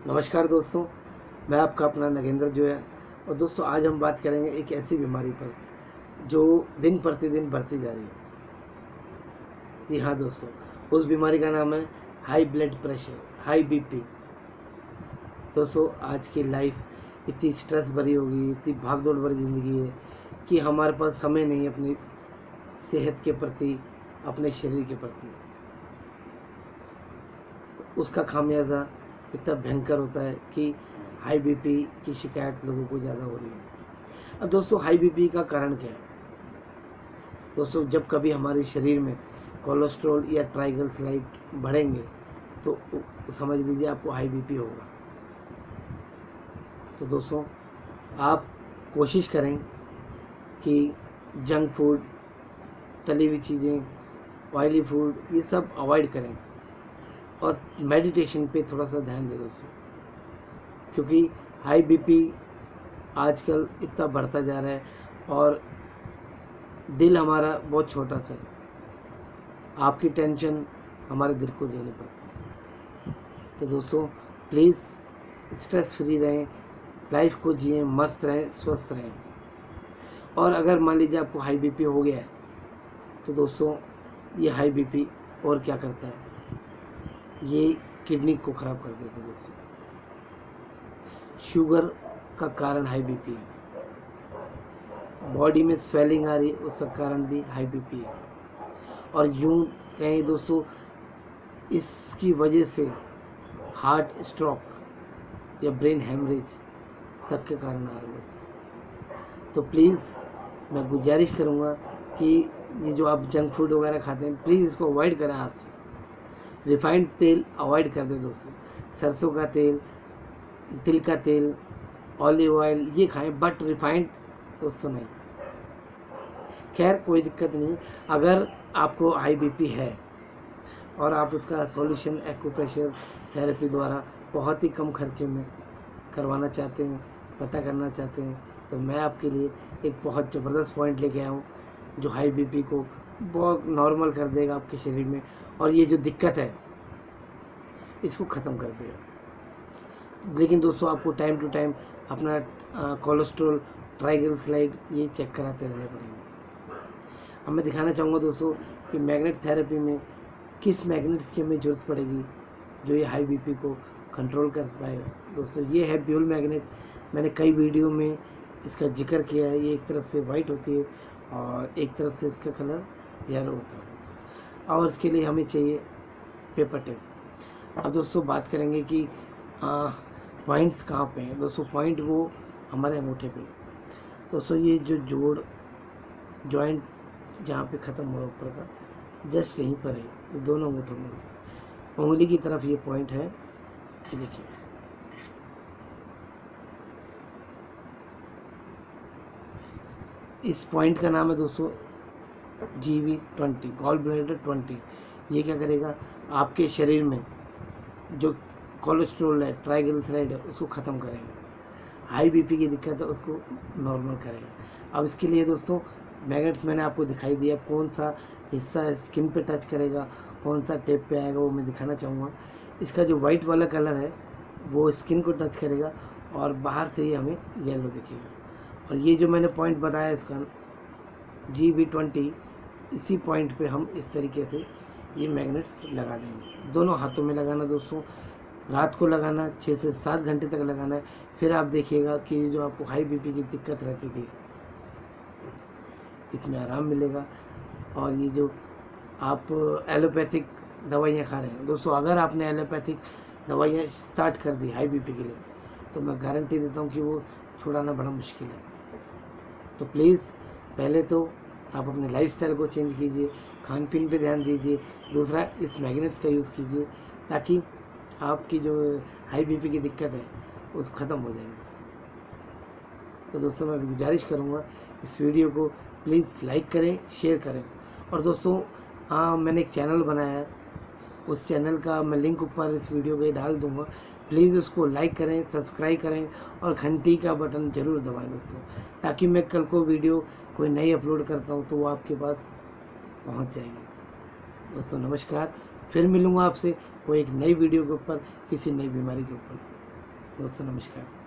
नमस्कार दोस्तों, मैं आपका अपना नगेंद्र जो है। और दोस्तों आज हम बात करेंगे एक ऐसी बीमारी पर जो दिन प्रतिदिन बढ़ती जा रही है। जी हाँ दोस्तों, उस बीमारी का नाम है high blood pressure, high BP. दोस्तों आज की लाइफ इतनी स्ट्रेस भरी हो गई, इतनी भागदौड़ भरी ज़िंदगी है कि हमारे पास समय नहीं है अपनी सेहत के प्रति, अपने शरीर के प्रति। उसका खामियाजा इतना भयंकर होता है कि हाई बीपी की शिकायत लोगों को ज़्यादा हो रही है। अब दोस्तों हाई बीपी का कारण क्या है? दोस्तों जब कभी हमारे शरीर में कोलेस्ट्रॉल या ट्राइग्लिसराइड बढ़ेंगे तो समझ लीजिए आपको हाई बीपी होगा। तो दोस्तों आप कोशिश करें कि जंक फूड, तली हुई चीज़ें, ऑयली फूड, ये सब अवॉइड करें और मेडिटेशन पे थोड़ा सा ध्यान दें दोस्तों, क्योंकि हाई बीपी आजकल इतना बढ़ता जा रहा है और दिल हमारा बहुत छोटा सा है। आपकी टेंशन हमारे दिल को देनी पड़ती है। तो दोस्तों प्लीज़ स्ट्रेस फ्री रहें, लाइफ को जिएं, मस्त रहें, स्वस्थ रहें। और अगर मान लीजिए आपको हाई बीपी हो गया है तो दोस्तों ये हाई बीपी और क्या करता है, ये किडनी को ख़राब कर देता है दोस्तों। शुगर का कारण हाई बीपी है, बॉडी में स्वेलिंग आ रही है, उसका कारण भी हाई बीपी है। और यूं कहें दोस्तों इसकी वजह से हार्ट स्ट्रोक या ब्रेन हेमरेज तक के कारण आ रहे हैं। तो प्लीज़ मैं गुजारिश करूँगा कि ये जो आप जंक फूड वगैरह खाते हैं प्लीज़ इसको अवॉइड करें आज से। रिफाइंड तेल अवॉइड कर दें दोस्तों, सरसों का तेल, तिल का तेल, ऑलिव ऑयल ये खाएं, बट रिफाइंड दोस्तों नहीं। खैर कोई दिक्कत नहीं, अगर आपको हाई बीपी है और आप उसका सॉल्यूशन एक्यूप्रेशर थेरेपी द्वारा बहुत ही कम खर्चे में करवाना चाहते हैं, पता करना चाहते हैं, तो मैं आपके लिए एक बहुत ज़बरदस्त पॉइंट लेके आया हूँ जो हाई बीपी को बहुत नॉर्मल कर देगा आपके शरीर में, और ये जो दिक्कत है इसको ख़त्म कर देगा। लेकिन दोस्तों आपको टाइम टू टाइम अपना कोलेस्ट्रॉल, ट्राइग्लिसराइड ये चेक कराते रहने पड़ेंगे। अब मैं दिखाना चाहूँगा दोस्तों कि मैग्नेट थेरेपी में किस मैग्नेट्स की हमें ज़रूरत पड़ेगी जो ये हाई बीपी को कंट्रोल कर पाएगा। दोस्तों ये है ब्यूल मैग्नेट, मैंने कई वीडियो में इसका जिक्र किया है। ये एक तरफ से वाइट होती है और एक तरफ से इसका कलर येलो होता है, और इसके लिए हमें चाहिए पेपर टेप। अब दोस्तों बात करेंगे कि पॉइंट्स कहाँ पे हैं। दोस्तों पॉइंट वो हमारे अंगूठे पे। दोस्तों ये जो जोड़ जॉइंट जहाँ पे ख़त्म हो रहा ऊपर का, जस्ट यहीं पर है, ये दोनों अंगूठों में उंगली की तरफ ये पॉइंट है। ये देखिए इस पॉइंट का नाम है दोस्तों GV20, गॉल ब्लैडर 20। ये क्या करेगा, आपके शरीर में जो कोलेस्ट्रॉल है, ट्राइग्लिसराइड है, उसको ख़त्म करेगा। हाई बीपी की दिक्कत है उसको नॉर्मल करेगा। अब इसके लिए दोस्तों मैग्नेट्स मैंने आपको दिखाई दिया, कौन सा हिस्सा स्किन पे टच करेगा, कौन सा टेप पे आएगा, वो मैं दिखाना चाहूँगा। इसका जो वाइट वाला कलर है वो स्किन को टच करेगा और बाहर से ही हमें येलो दिखेगा। और ये जो मैंने पॉइंट बताया इसका GV20, इसी पॉइंट पे हम इस तरीके से ये मैग्नेट्स लगा देंगे। दोनों हाथों में लगाना दोस्तों, रात को लगाना, 6 से 7 घंटे तक लगाना है। फिर आप देखिएगा कि जो आपको हाई बीपी की दिक्कत रहती थी इसमें आराम मिलेगा। और ये जो आप एलोपैथिक दवाइयाँ खा रहे हैं दोस्तों, अगर आपने एलोपैथिक दवाइयाँ स्टार्ट कर दी हाई बीपी के लिए तो मैं गारंटी देता हूँ कि वो छुड़ाना बड़ा मुश्किल है। तो प्लीज़ पहले तो आप अपने लाइफस्टाइल को चेंज कीजिए, खान पीन पे ध्यान दीजिए। दूसरा इस मैग्नेट्स का यूज़ कीजिए ताकि आपकी जो हाई बीपी की दिक्कत है वो ख़त्म हो जाएगी। तो दोस्तों मैं गुजारिश करूँगा इस वीडियो को प्लीज़ लाइक करें, शेयर करें। और दोस्तों मैंने एक चैनल बनाया है, उस चैनल का मैं लिंक ऊपर इस वीडियो के डाल दूँगा। प्लीज़ उसको लाइक करें, सब्सक्राइब करें और घंटी का बटन ज़रूर दबाएं दोस्तों, ताकि मैं कल को वीडियो कोई नई अपलोड करता हूँ तो वो आपके पास पहुँच जाएगी। दोस्तों नमस्कार, फिर मिलूँगा आपसे कोई एक नई वीडियो के ऊपर, किसी नई बीमारी के ऊपर। दोस्तों नमस्कार।